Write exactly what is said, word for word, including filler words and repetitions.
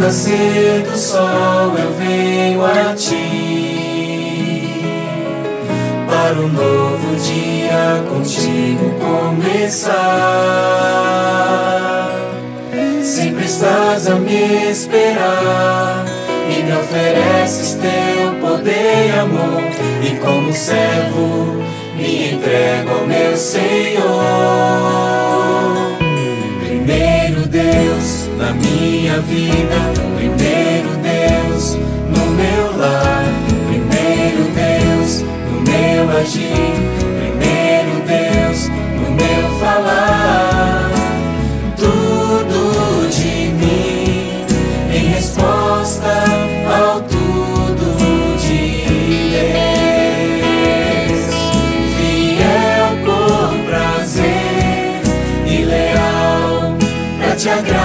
nascer do sol eu venho a ti, para um novo dia contigo começar. Sempre estás a me esperar e me ofereces teu poder e amor, e como servo me entrego ao meu Senhor. Primeiro Deus na minha vida, primeiro Deus no meu lar, primeiro Deus no meu agir, primeiro Deus no meu falar. Tudo de mim em resposta ao tudo de Deus, fiel por prazer e leal pra te agradar.